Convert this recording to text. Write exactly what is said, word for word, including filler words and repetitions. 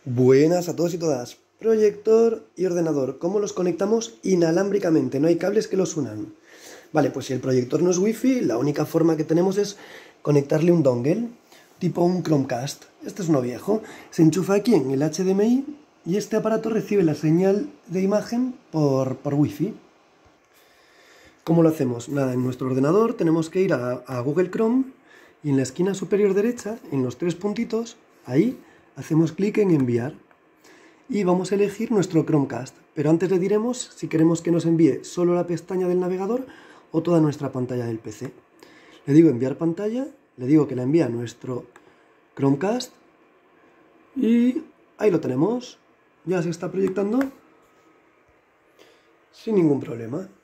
Buenas a todos y todas. Proyector y ordenador, ¿cómo los conectamos inalámbricamente? No hay cables que los unan. Vale, pues si el proyector no es wifi, la única forma que tenemos es conectarle un dongle, tipo un Chromecast. Este es uno viejo. Se enchufa aquí en el H D M I y este aparato recibe la señal de imagen por, por wifi. ¿Cómo lo hacemos? Nada, en nuestro ordenador tenemos que ir a, a Google Chrome y en la esquina superior derecha, en los tres puntitos, ahí hacemos clic en enviar y vamos a elegir nuestro Chromecast, pero antes le diremos si queremos que nos envíe solo la pestaña del navegador o toda nuestra pantalla del P C. Le digo enviar pantalla, le digo que la envía a nuestro Chromecast y ahí lo tenemos, ya se está proyectando sin ningún problema.